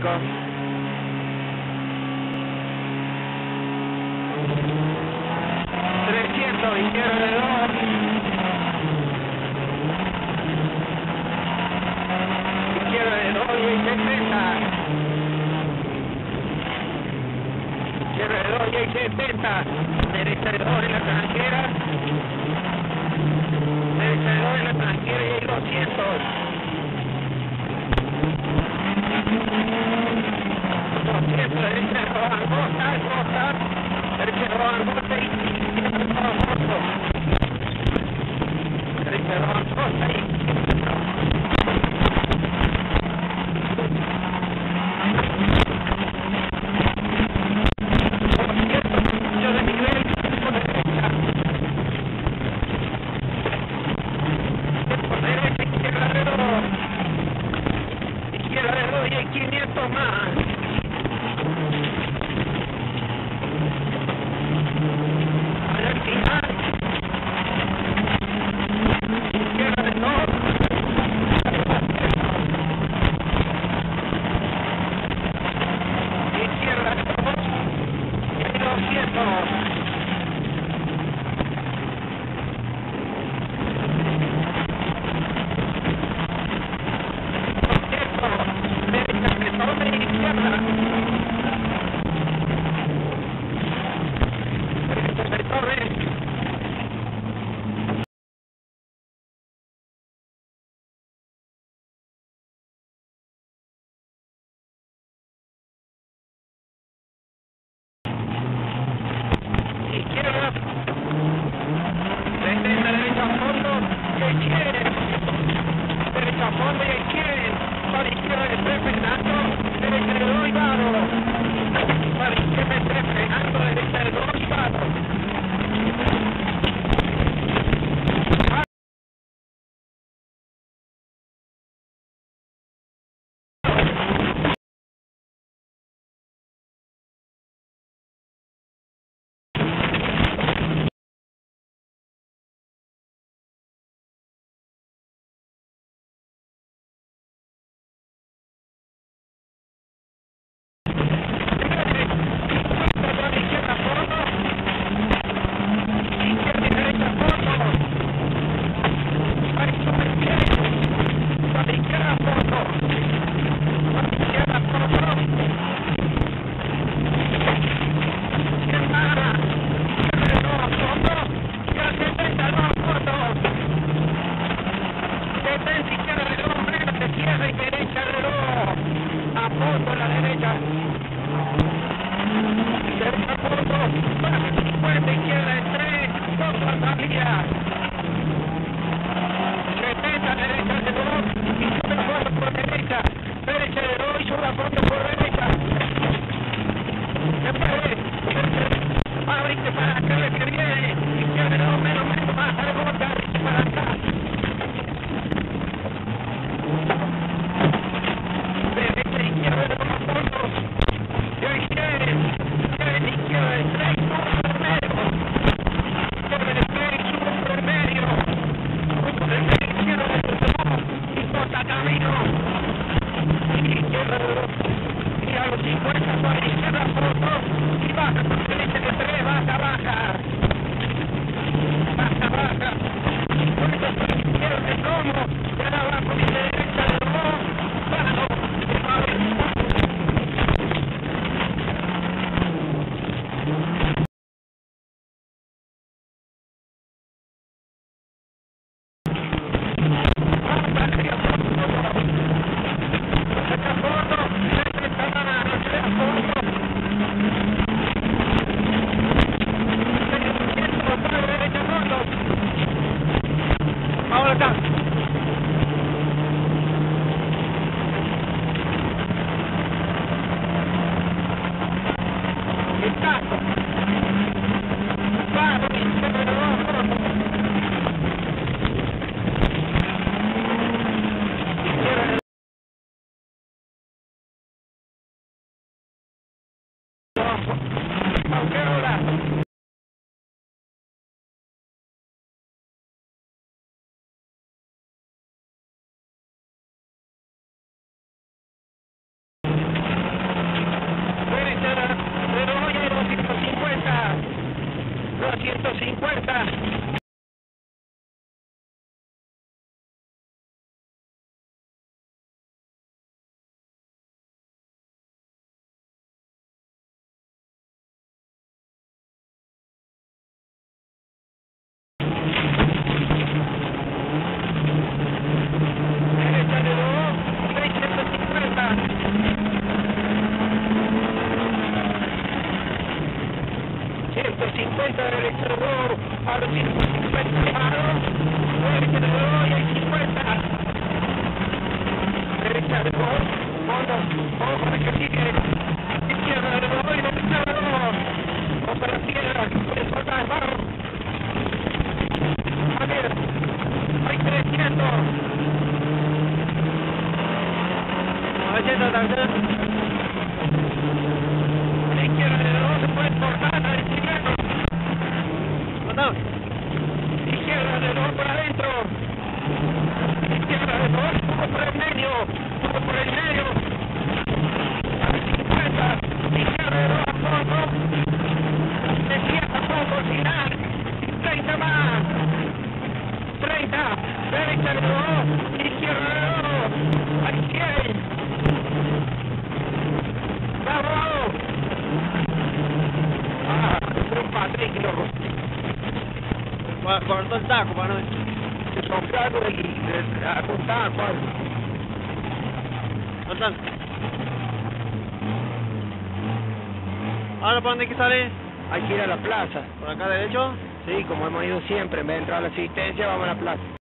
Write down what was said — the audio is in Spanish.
5. 300, izquierda de 2. Izquierda de 2 y 60. Izquierda de 2 y 70. Derecha de 2 en la tranquera. Derecha de 2 en la tranquera y hay 200. 200, derecha de 2 angosta, derecha de 2 angosta y izquierda de 2 angosto. Derecha de 2 angosta y Ahora está. Despejado. Derecha de 2 y hay 50. Derecha de 2. Fondo. Ojo para que sigue. Izquierda de 2 y derecha de 2. Ojo para la izquierda. Puede soltar el barro. A ver. Hay 300. 900 también. A la izquierda de 2 se puede cortar a la chileno. ¿Cuánto? Izquierda de 2 por adentro. Izquierda de 2, poco por el medio. Poco por el medio. A 50. Izquierda de 2 a fondo. Despierta poco al final. 30 más. 30. Derecha de 2. Izquierda de 2. Hay 100. ¡Bravo! Ah, un Patrick loco. Cortó el taco para no... Se soplaron y apuntaban, Juan. ¿Cuánto? ¿Ahora para dónde hay que salir? Hay que ir a la plaza. ¿Por acá derecho? Sí, como hemos ido siempre, en vez de entrar a la asistencia, vamos a la plaza.